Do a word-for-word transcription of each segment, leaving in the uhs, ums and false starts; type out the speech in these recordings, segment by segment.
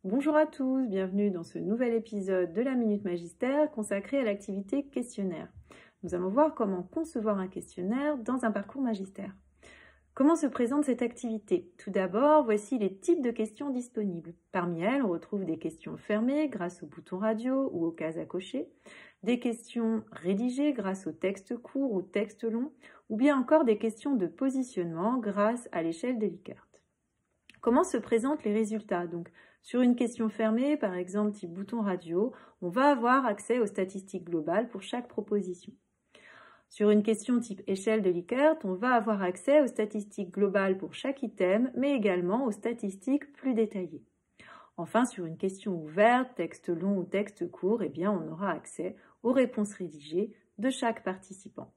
Bonjour à tous, bienvenue dans ce nouvel épisode de la Minute Magistère consacré à l'activité questionnaire. Nous allons voir comment concevoir un questionnaire dans un parcours magistère. Comment se présente cette activité? Tout d'abord, voici les types de questions disponibles. Parmi elles, on retrouve des questions fermées grâce au bouton radio ou aux cases à cocher, des questions rédigées grâce au texte court ou texte long, ou bien encore des questions de positionnement grâce à l'échelle de Likert. Comment se présentent les résultats? Donc, sur une question fermée, par exemple type bouton radio, on va avoir accès aux statistiques globales pour chaque proposition. Sur une question type échelle de Likert, on va avoir accès aux statistiques globales pour chaque item, mais également aux statistiques plus détaillées. Enfin, sur une question ouverte, texte long ou texte court, eh bien, on aura accès aux réponses rédigées de chaque participant.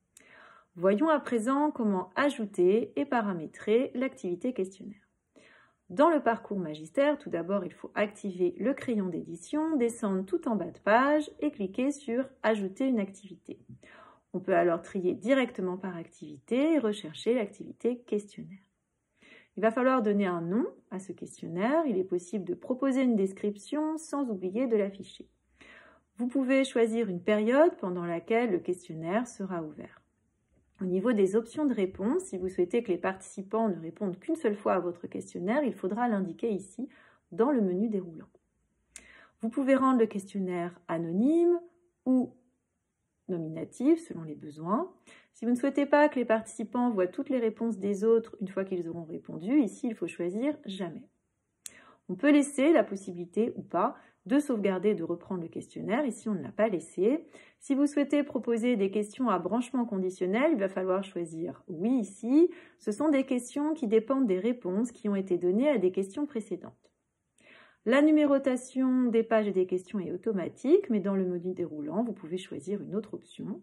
Voyons à présent comment ajouter et paramétrer l'activité questionnaire. Dans le parcours magistère, tout d'abord, il faut activer le crayon d'édition, descendre tout en bas de page et cliquer sur « Ajouter une activité ». On peut alors trier directement par activité et rechercher l'activité questionnaire. Il va falloir donner un nom à ce questionnaire. Il est possible de proposer une description sans oublier de l'afficher. Vous pouvez choisir une période pendant laquelle le questionnaire sera ouvert. Au niveau des options de réponse, si vous souhaitez que les participants ne répondent qu'une seule fois à votre questionnaire, il faudra l'indiquer ici dans le menu déroulant. Vous pouvez rendre le questionnaire anonyme ou nominatif selon les besoins. Si vous ne souhaitez pas que les participants voient toutes les réponses des autres une fois qu'ils auront répondu, ici il faut choisir « Jamais ». On peut laisser la possibilité ou pas de sauvegarder et de reprendre le questionnaire. Ici, on ne l'a pas laissé. Si vous souhaitez proposer des questions à branchement conditionnel, il va falloir choisir « Oui » ici. Ce sont des questions qui dépendent des réponses qui ont été données à des questions précédentes. La numérotation des pages et des questions est automatique, mais dans le menu déroulant, vous pouvez choisir une autre option.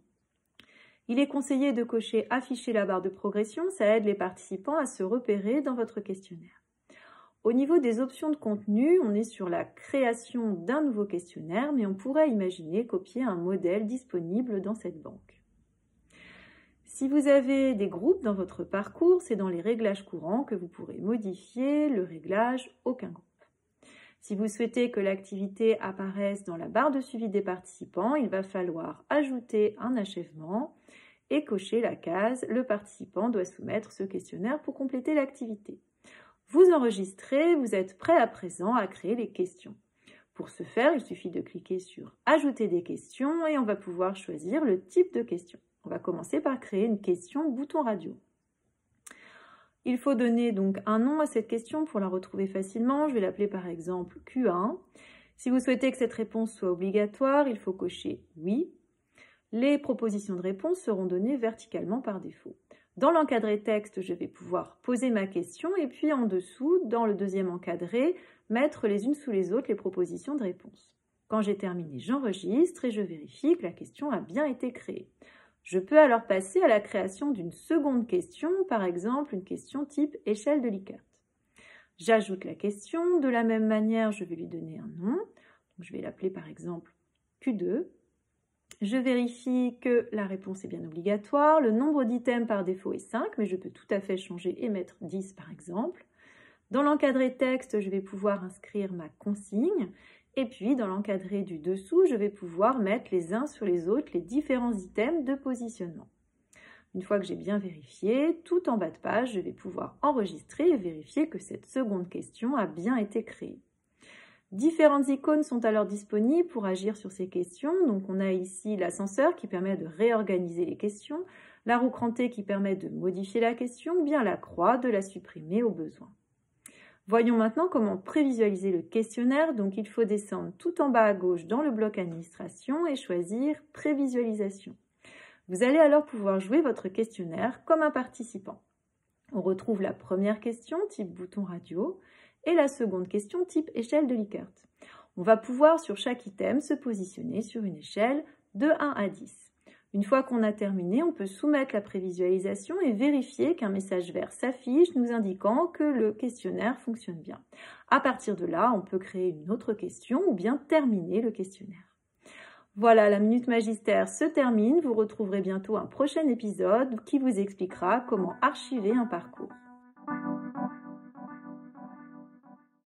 Il est conseillé de cocher « Afficher la barre de progression », ça aide les participants à se repérer dans votre questionnaire. Au niveau des options de contenu, on est sur la création d'un nouveau questionnaire, mais on pourrait imaginer copier un modèle disponible dans cette banque. Si vous avez des groupes dans votre parcours, c'est dans les réglages courants que vous pourrez modifier le réglage « Aucun groupe ». Si vous souhaitez que l'activité apparaisse dans la barre de suivi des participants, il va falloir ajouter un achèvement et cocher la case « Le participant doit soumettre ce questionnaire pour compléter l'activité ». Vous enregistrez, vous êtes prêt à présent à créer les questions. Pour ce faire, il suffit de cliquer sur « Ajouter des questions » et on va pouvoir choisir le type de question. On va commencer par créer une question bouton radio. Il faut donner donc un nom à cette question pour la retrouver facilement. Je vais l'appeler par exemple Q un. Si vous souhaitez que cette réponse soit obligatoire, il faut cocher « Oui ». Les propositions de réponse seront données verticalement par défaut. Dans l'encadré texte, je vais pouvoir poser ma question et puis en dessous, dans le deuxième encadré, mettre les unes sous les autres les propositions de réponse. Quand j'ai terminé, j'enregistre et je vérifie que la question a bien été créée. Je peux alors passer à la création d'une seconde question, par exemple une question type échelle de Likert. J'ajoute la question, de la même manière, je vais lui donner un nom. Donc, je vais l'appeler par exemple Q deux. Je vérifie que la réponse est bien obligatoire. Le nombre d'items par défaut est cinq, mais je peux tout à fait changer et mettre dix par exemple. Dans l'encadré texte, je vais pouvoir inscrire ma consigne. Et puis, dans l'encadré du dessous, je vais pouvoir mettre les uns sur les autres les différents items de positionnement. Une fois que j'ai bien vérifié, tout en bas de page, je vais pouvoir enregistrer et vérifier que cette seconde question a bien été créée. Différentes icônes sont alors disponibles pour agir sur ces questions. Donc, on a ici l'ascenseur qui permet de réorganiser les questions, la roue crantée qui permet de modifier la question, ou bien la croix de la supprimer au besoin. Voyons maintenant comment prévisualiser le questionnaire. Donc, il faut descendre tout en bas à gauche dans le bloc administration et choisir prévisualisation. Vous allez alors pouvoir jouer votre questionnaire comme un participant. On retrouve la première question type bouton radio et la seconde question type échelle de Likert. On va pouvoir sur chaque item se positionner sur une échelle de un à dix. Une fois qu'on a terminé, on peut soumettre la prévisualisation et vérifier qu'un message vert s'affiche nous indiquant que le questionnaire fonctionne bien. À partir de là, on peut créer une autre question ou bien terminer le questionnaire. Voilà, la Minute Magistère se termine. Vous retrouverez bientôt un prochain épisode qui vous expliquera comment archiver un parcours.